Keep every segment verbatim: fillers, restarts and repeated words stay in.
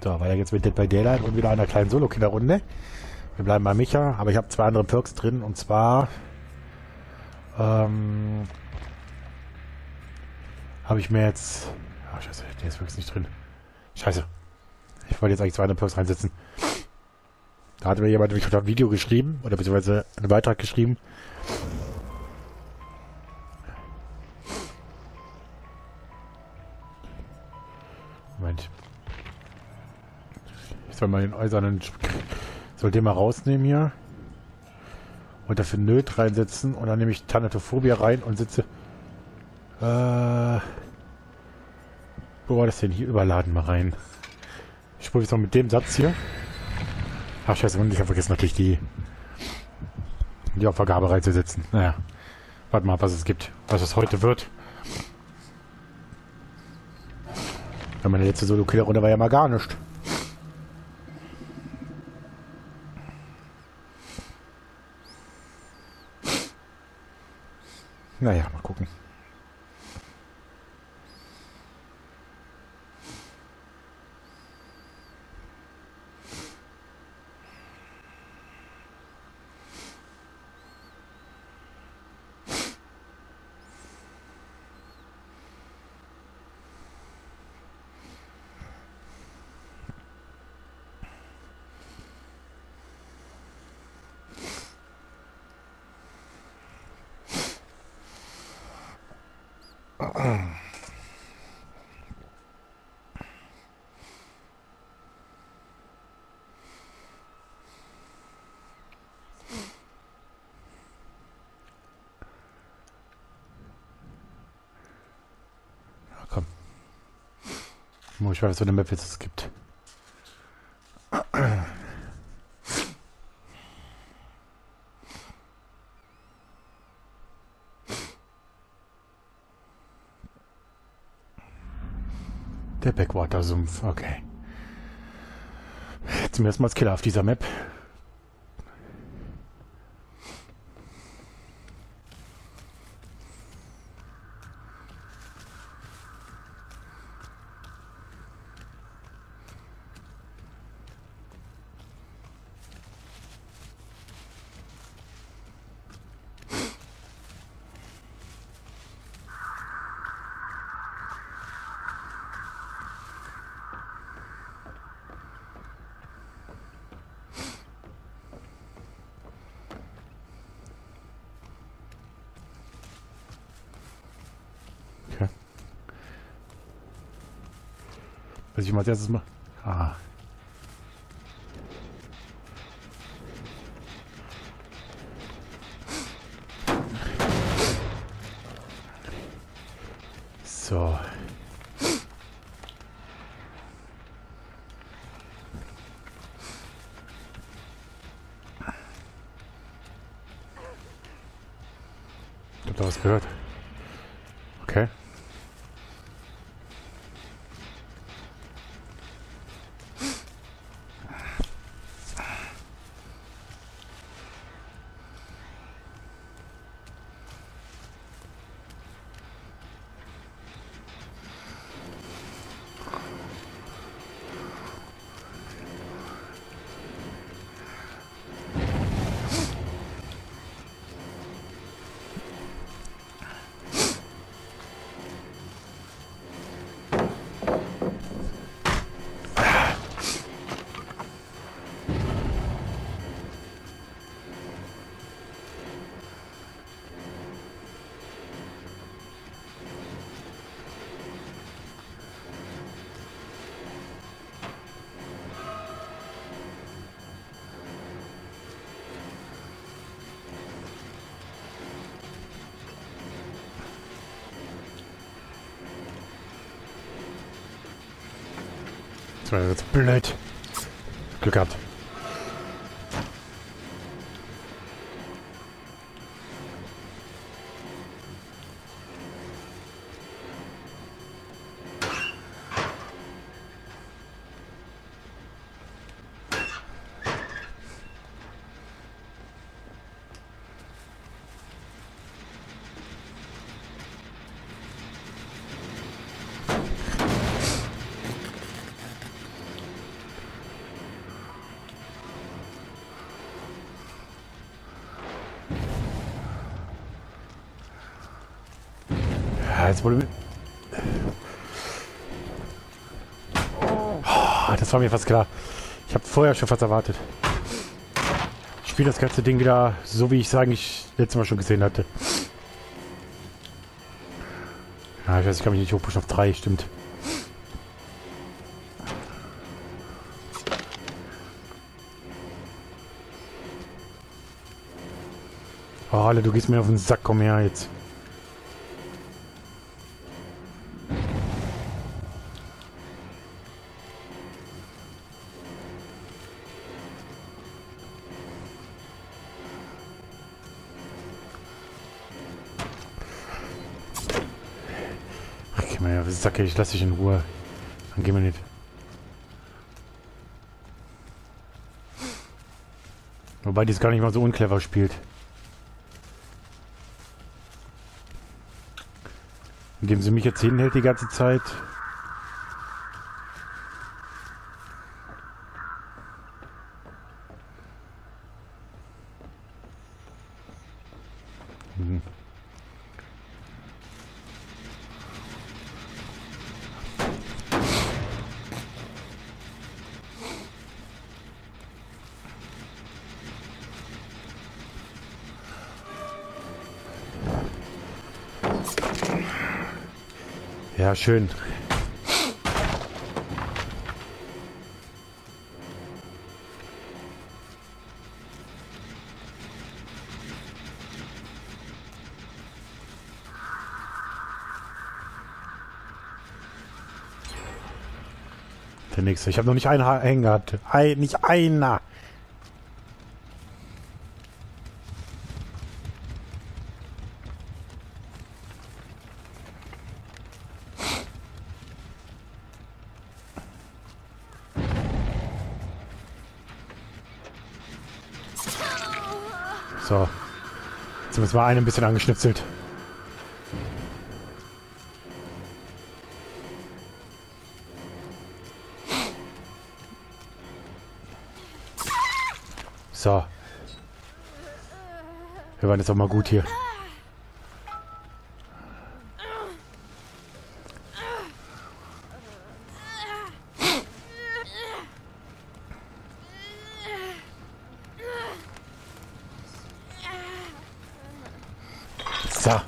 So, weil jetzt mit Dead by Daylight und wieder einer kleinen Solo-Killer-Runde. Wir bleiben bei Micha, aber ich habe zwei andere Perks drin und zwar ähm, habe ich mir jetzt... Ach, scheiße, der ist wirklich nicht drin. Scheiße. Ich wollte jetzt eigentlich zwei andere Perks reinsetzen. Da hatte mir jemand durch ein Video geschrieben, oder beziehungsweise einen Beitrag geschrieben. Moment. Ich soll mal den äußeren... Soll den mal rausnehmen hier. Und dafür Nöt reinsetzen. Und dann nehme ich Thanatophobia rein und sitze... Äh... Wo war das denn? Hier überladen mal rein. Ich probiere es noch mit dem Satz hier. Ach scheiße, und ich habe vergessen natürlich die... Die auf Vergabe reinzusetzen. Naja. Warte mal, was es gibt. Was es heute wird. Ja, meine letzte Solo-Killer-Runde war ja mal gar nicht. Naja, mal gucken. Komm. Ich weiß, was für eine Map jetzt es gibt. Der Backwater-Sumpf, okay. Zum ersten Mal als Killer auf dieser Map. Okay. Was ich mal als erstes mal... Ah. So. Ich hab da was gehört. Okay. Das war jetzt blöd. Glück gehabt. das Problem... Oh, das war mir fast klar. Ich habe vorher schon fast erwartet. Ich spiele das ganze Ding wieder so, wie ich es eigentlich letztes Mal schon gesehen hatte. Ja, ich weiß, ich kann mich nicht hochpushen auf drei, stimmt. Oh, alle, du gehst mir auf den Sack, komm her jetzt. Ach, geh mal her, auf den Sack, ich lass dich in Ruhe. Dann gehen wir nicht. Wobei die es gar nicht mal so unclever spielt. Indem sie mich jetzt hinhält die ganze Zeit. Hm. Ja, schön. Der nächste. Ich habe noch nicht einen hängen gehabt. Ein, nicht einer. So. Jetzt müssen wir einen ein bisschen angeschnitzelt. So. Wir waren jetzt auch mal gut hier. So.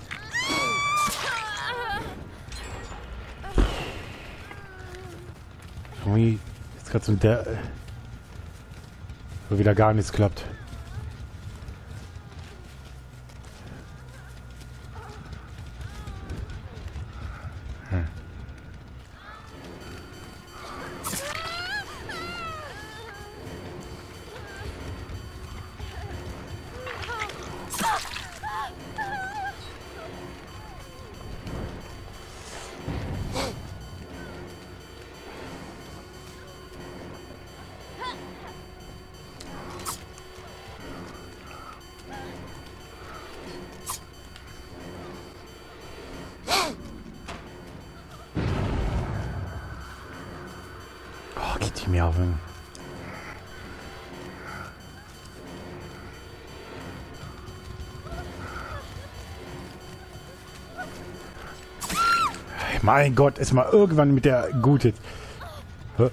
Irgendwie ist gerade so der... wo wieder gar nichts klappt. Hm. Die mir auf. Mein Gott, ist mal irgendwann mit der Gute. Hä?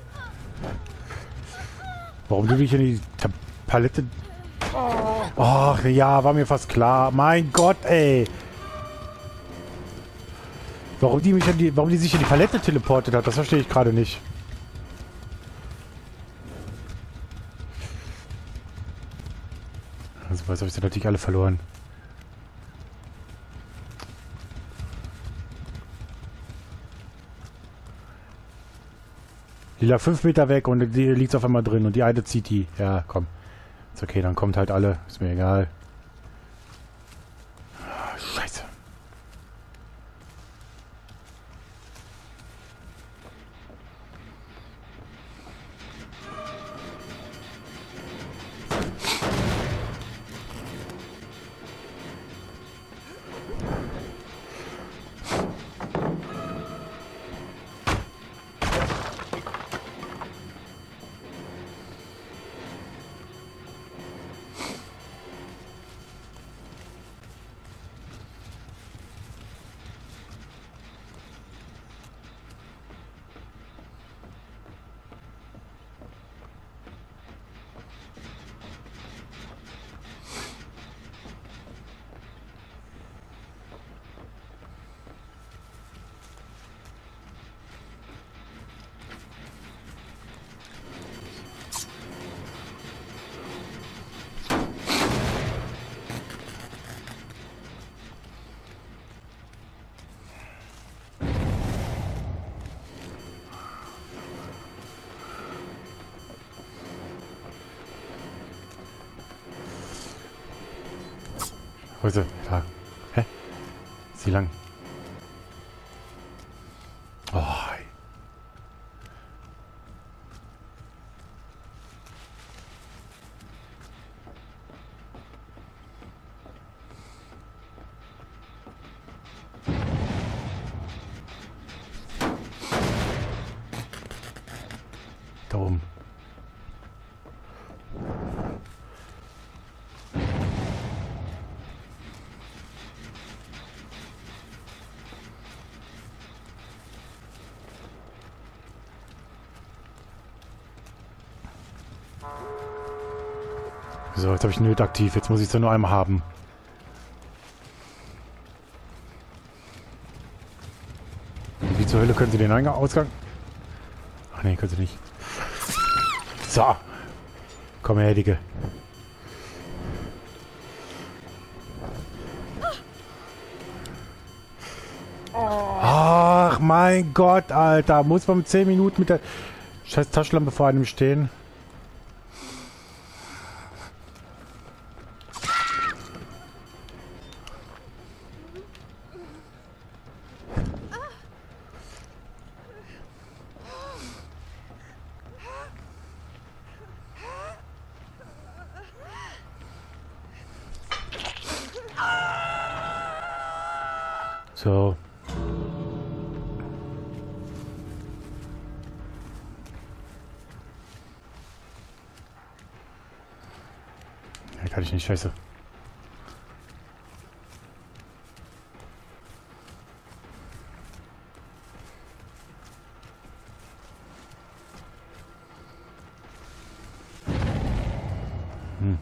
Warum du dich in die Palette... Ach ja, war mir fast klar. Mein Gott, ey. Warum die mich in die, warum die sich in die Palette teleportet hat, das verstehe ich gerade nicht. Also weiß habe ich sie natürlich alle verloren. Die lag fünf Meter weg und die liegt auf einmal drin und die eine zieht die. Ja, komm. Ist okay, dann kommt halt alle. Ist mir egal. Scheiße. Wo ist sie? Da. Hä? Ist sie lang? Oh. Da oben. So, jetzt habe ich Nöt aktiv. Jetzt muss ich es nur einmal haben. Wie zur Hölle können Sie den Eingang, Ausgang? Ach nee, können Sie nicht. So. Komm her, Dicke. Ach mein Gott, Alter. Muss man mit zehn Minuten mit der scheiß Taschenlampe vor einem stehen? So. Ja, kann ich nicht, scheiße. Hm.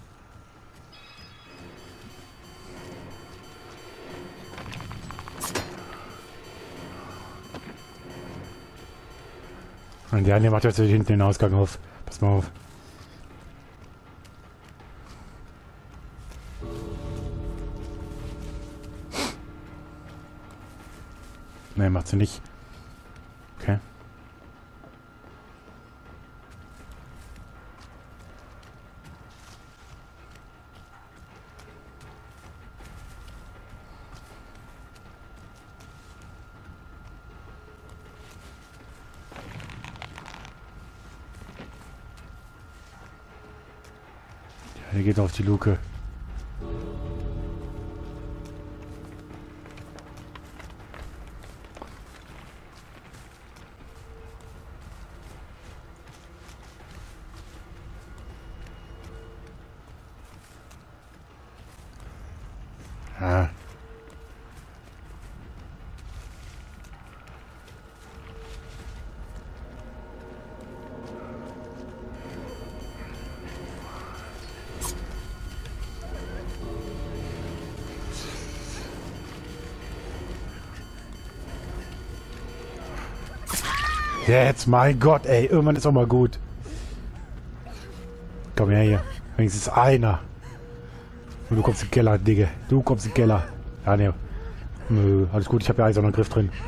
Und der andere macht jetzt hinten den Ausgang auf. Pass mal auf. Ne, macht sie nicht. Okay. Ja, der geht auf die Luke. Ja. Jetzt, mein Gott, ey, irgendwann ist auch mal gut. Komm her hier. Wenigstens einer. Und du kommst in den Keller, Digga. Du kommst in den Keller. Ja, ne. Nö, alles gut, ich habe ja Eis noch Griff drin.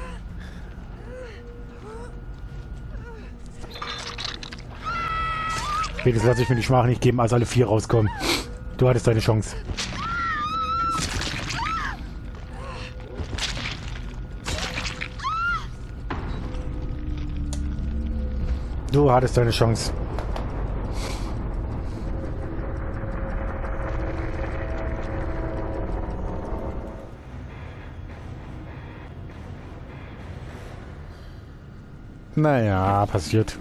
Wenigstens lasse ich mir die Schmach nicht geben, als alle vier rauskommen. Du hattest deine Chance. Du hattest deine Chance. Naja, passiert.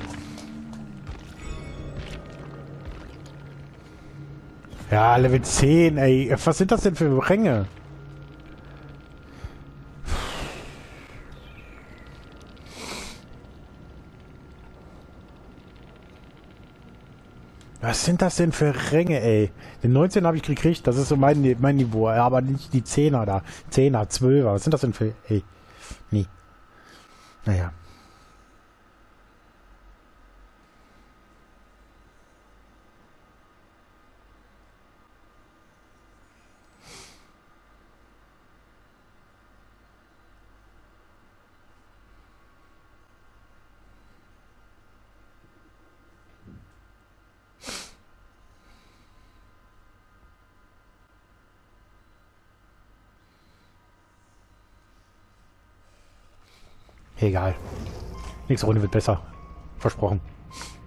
Ja, Level zehn, ey. Was sind das denn für Ränge? Was sind das denn für Ränge, ey? Den neunzehn habe ich gekriegt, das ist so mein, mein Niveau, aber nicht die zehner da. zehner, zwölfer, was sind das denn für... Ey, nee. Naja. Egal. Nächste Runde wird besser. Versprochen.